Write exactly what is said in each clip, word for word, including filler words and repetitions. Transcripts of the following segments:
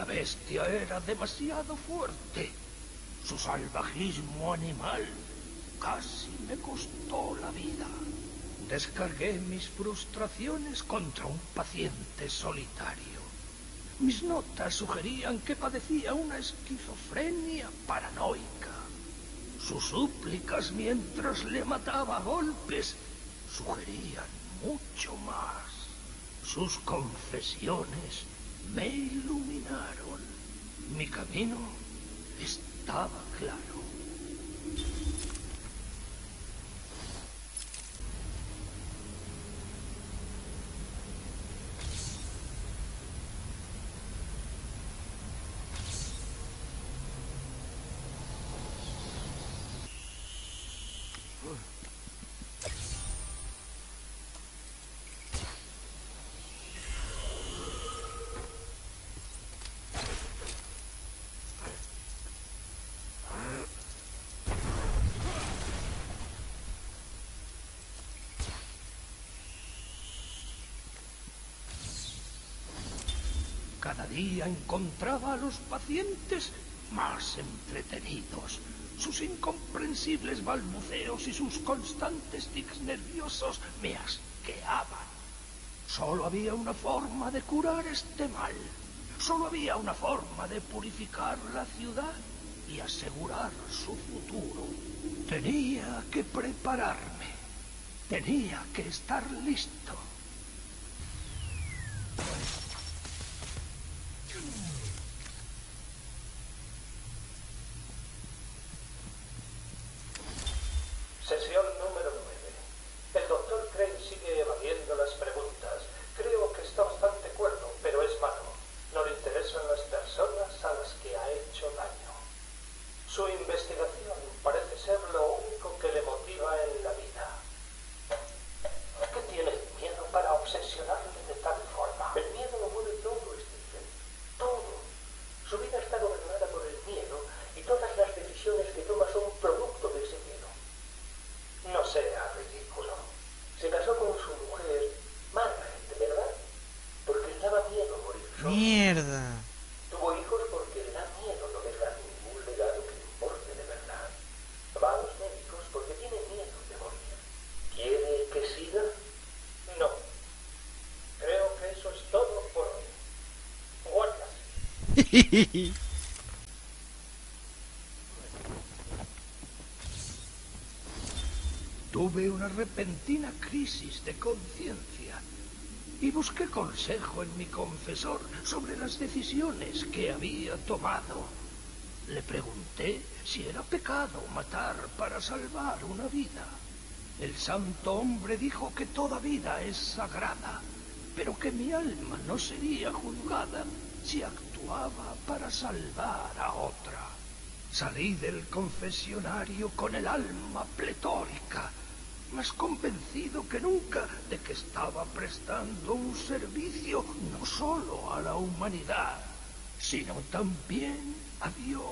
La bestia era demasiado fuerte. Su salvajismo animal casi me costó la vida. Descargué mis frustraciones contra un paciente solitario. Mis notas sugerían que padecía una esquizofrenia paranoica. Sus súplicas mientras le mataba a golpes sugerían mucho más. Sus confesiones me iluminaron. Mi camino estaba claro. Cada día encontraba a los pacientes más entretenidos. Sus incomprensibles balbuceos y sus constantes tics nerviosos me asqueaban. Solo había una forma de curar este mal. Solo había una forma de purificar la ciudad y asegurar su futuro. Tenía que prepararme. Tenía que estar listo. Sesión número nueve. El doctor Crane sigue evadiendo las preguntas. Creo que está bastante cuerdo, pero es malo. No le interesan las personas a las que ha hecho daño. Su investigación parece ser lo único que le motiva en la vida. ¿Qué tiene miedo para obsesionarle de tal forma? El miedo lo mueve todo, Stephen. Todo. Su vida está gobernada por el miedo y todas las decisiones que toma son producto de ese miedo. No sea ridículo. Se casó con su mujer, Margaret, ¿verdad? Porque le daba miedo morir solo. Mierda. Tuvo hijos porque le da miedo no dejar ningún legado que le importe de verdad. Va a los médicos porque tiene miedo de morir. ¿Quiere que siga? No. Creo que eso es todo por hoy. Guardas. Tuve una repentina crisis de conciencia y busqué consejo en mi confesor sobre las decisiones que había tomado. Le pregunté si era pecado matar para salvar una vida. El santo hombre dijo que toda vida es sagrada, pero que mi alma no sería juzgada si actuaba para salvar a otra. Salí del confesionario con el alma pletórica, más convencido que nunca de que estaba prestando un servicio no solo a la humanidad, sino también a Dios.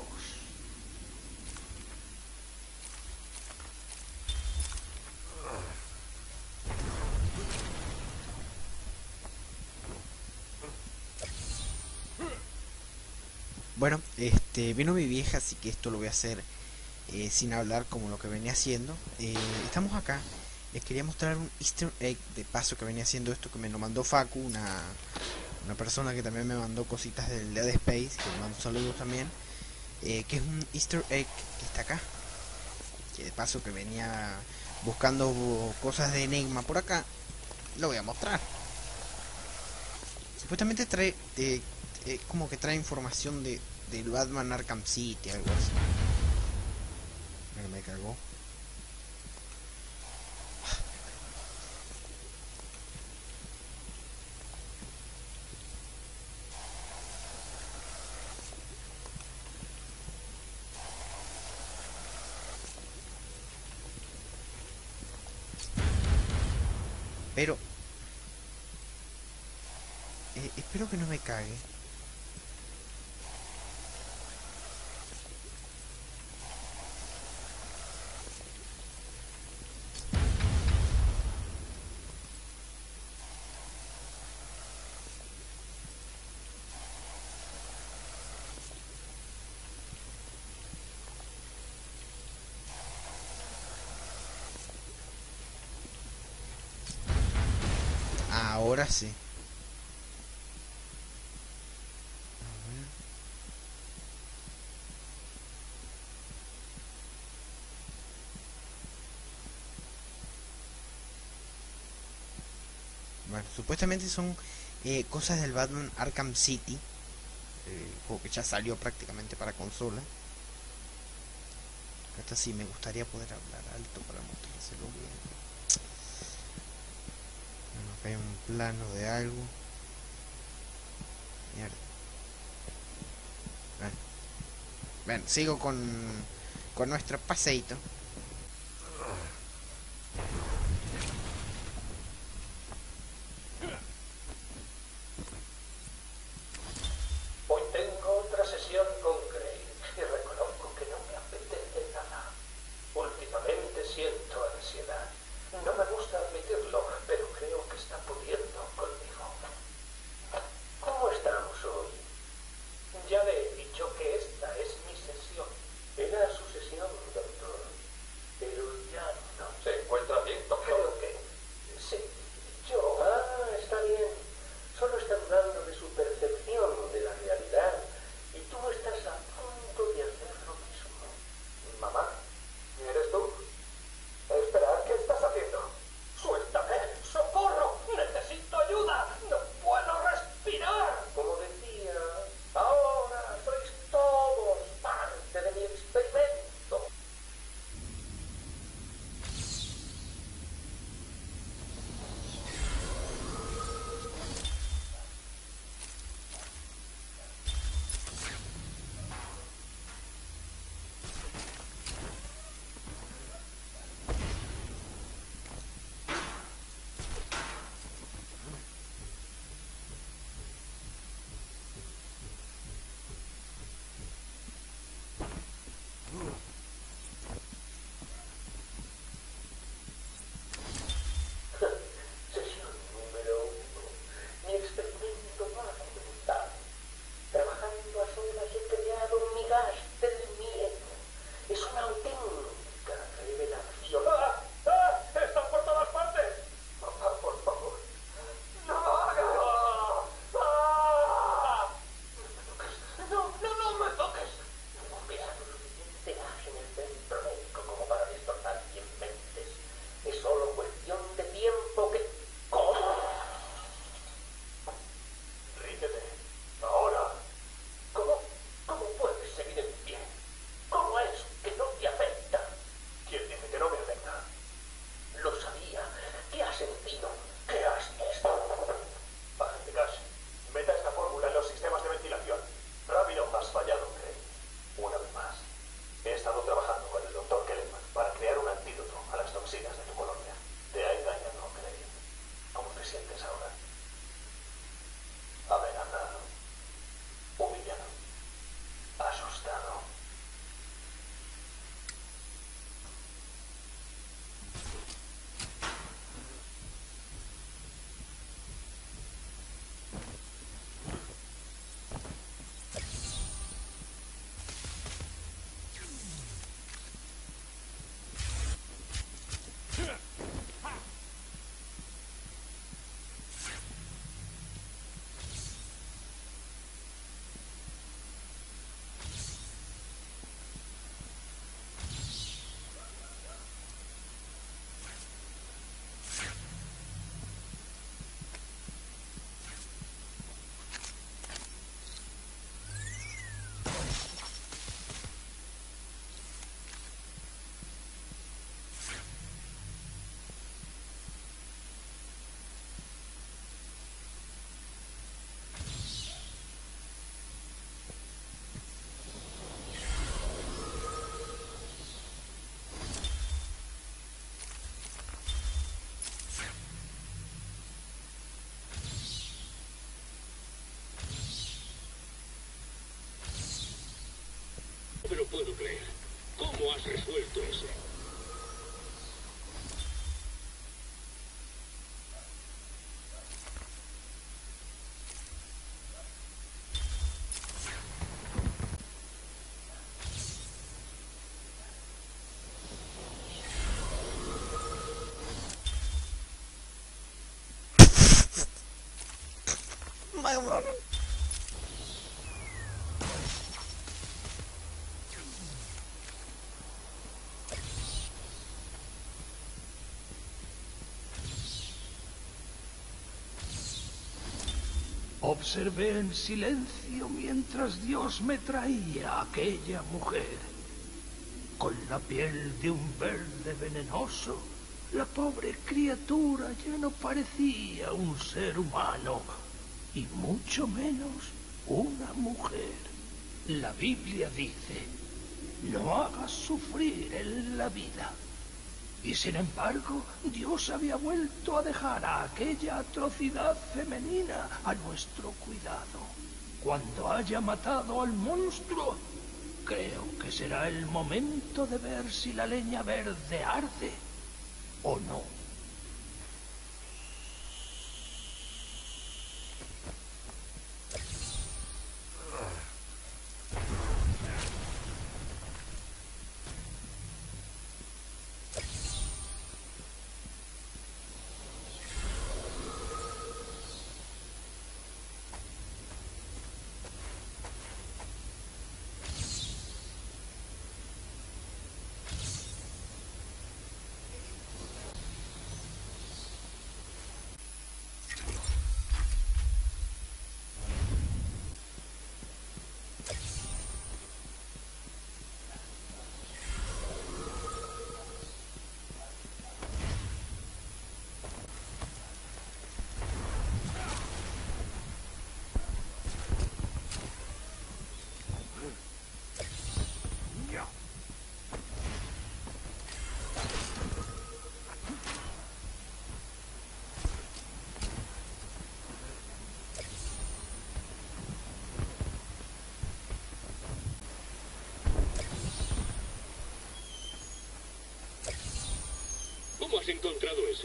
Bueno, este vino mi vieja, así que esto lo voy a hacer eh, sin hablar como lo que venía haciendo. Eh, estamos acá. Les quería mostrar un easter egg de paso que venía haciendo esto, que me lo mandó Facu, una, una persona que también me mandó cositas del Dead Space, que me mandó saludos también, eh, que es un easter egg que está acá, que de paso que venía buscando cosas de Enigma por acá, lo voy a mostrar. Supuestamente trae, eh, eh, como que trae información de del Batman Arkham City, algo así. Mira, me cagó. Pero eh, espero que no me cague. Ahora sí. Bueno, supuestamente son eh, cosas del Batman Arkham City, eh, el juego que ya salió prácticamente para consola. Hasta sí me gustaría poder hablar alto para mostrárselo bien. Bueno, acá hay un plano de algo. Mierda. Bueno, bueno sigo con, con nuestro paseíto. Hoy tengo otra sesión con Crane y reconozco que no me apetece nada. Últimamente siento ansiedad. No me gusta admitirlo, pero creo que está pudiendo conmigo. ¿Cómo estamos hoy? Ya le he dicho que esta es mi sesión. Era su sesión, doctor. Pero ya no. ¿Se encuentra bien, doctor? Creo que sí. Yo. Ah, está bien. Solo está dudando de su percepción de la realidad. Y tú estás a punto de hacer lo mismo. Mamá, ¿eres tú? Espera, ¿qué estás haciendo? ¡Suéltame! ¡Socorro! ¡Necesito ayuda! ¡No puedo respirar! Como decía, ahora sois todos parte de mi experimento. Sesión número uno. Mi experimento más brutal. Trabajando a solas he creado mi gas del miedo. Es una auténtica revelación. ¡Ah! ¡Ah! ¡Están por todas partes! Papá, por favor. ¡No lo hagas! ¡Ah! ¡Ah! ¡No, no, no me toques! No pesa lo suficiente gas en el centro médico como para destrozar cien mentes. Es solo cuestión de tiempo que... ¿Cómo? Ríndete. Ahora. ¿Cómo? ¿Cómo puedes seguir en pie? ¿Cómo es que no te afecta? ¿Quién dice que no me afecta? Lo sabía. ¿Qué has sentido? ¿Qué has visto? Agente Cash, meta esta fórmula en los sistemas de ventilación. Rápido, has fallado, Crane. Una vez más. He estado trabajando con el doctor Kellerman para crear un antídoto a las toxinas de tu colonia. Te ha engañado, Crane. ¿Cómo te sientes ahora? Amenazado. Humillado. Asustado. No lo puedo creer. ¿Cómo has resuelto eso? Observé en silencio mientras Dios me traía a aquella mujer. Con la piel de un verde venenoso, la pobre criatura ya no parecía un ser humano, y mucho menos una mujer. La Biblia dice, no hagas sufrir en la vida. Y sin embargo, Dios había vuelto a dejar a aquella atrocidad femenina a nuestro cuidado. Cuando haya matado al monstruo, creo que será el momento de ver si la leña verde arde o no. ¿Cómo has encontrado ese?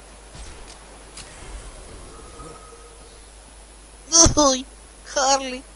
Uy, Harley.